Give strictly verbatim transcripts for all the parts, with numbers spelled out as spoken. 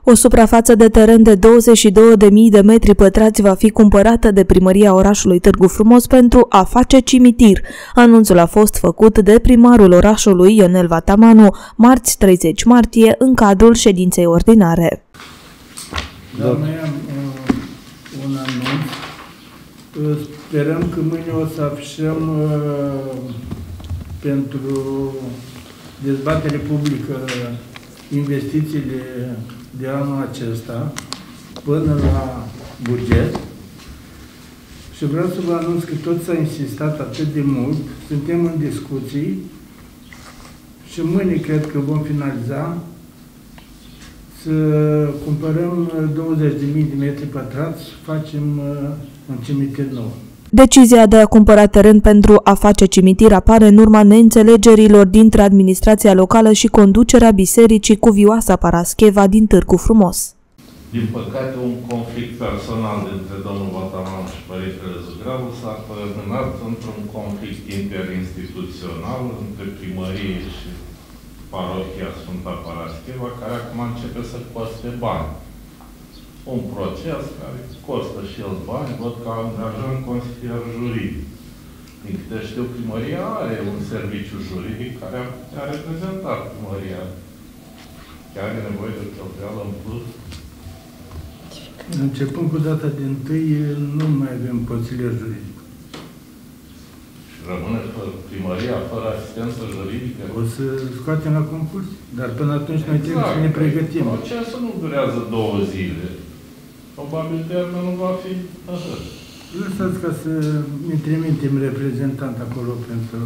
O suprafață de teren de douăzeci și două de mii de metri pătrați va fi cumpărată de primăria orașului Târgu Frumos pentru a face cimitir. Anunțul a fost făcut de primarul orașului, Ionel Vatamanu, marți treizeci martie, în cadrul ședinței ordinare. Da, mai am uh, un anunț. Uh, sperăm că mâine o să afișăm uh, pentru dezbatere publică investițiile de anul acesta până la buget. Și vreau să vă anunț că tot s-a insistat atât de mult, suntem în discuții și mâine cred că vom finaliza să cumpărăm douăzeci de mii de metri pătrați, facem un cimitir nou. Decizia de a cumpăra teren pentru a face cimitir apare în urma neînțelegerilor dintre administrația locală și conducerea bisericii Cuvioasa Parascheva din Târgu Frumos. Din păcate, un conflict personal dintre domnul Vatamanu și părintele Zugravu s-a terminat într-un conflict interinstituțional între primărie și parohia Sfânta Parascheva, care acum începe să coste bani. Un proces care costă și el bani, văd că angajăm consilier juridic. Din câte știu, primăria are un serviciu juridic care a reprezentat primăria. Chiar are nevoie de cheltuială în plus. Începând cu data de întâi, nu mai avem consilier juridic. Și rămâne primăria fără asistență juridică? O să scoatem la concurs, dar până atunci noi trebuie exact. să ne pregătim. Procesul nu durează două zile. Probabil termenul va fi așa. Lăsați ca să ne trimitem reprezentant acolo pentru...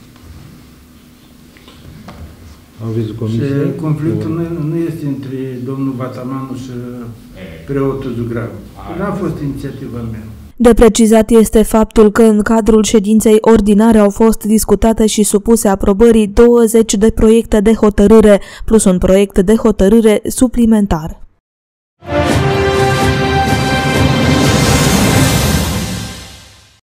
Și conflictul nu, nu este între domnul Vatamanu și preotul Zugravu. Nu a fost inițiativa mea. De precizat este faptul că în cadrul ședinței ordinare au fost discutate și supuse aprobării douăzeci de proiecte de hotărâre, plus un proiect de hotărâre suplimentar.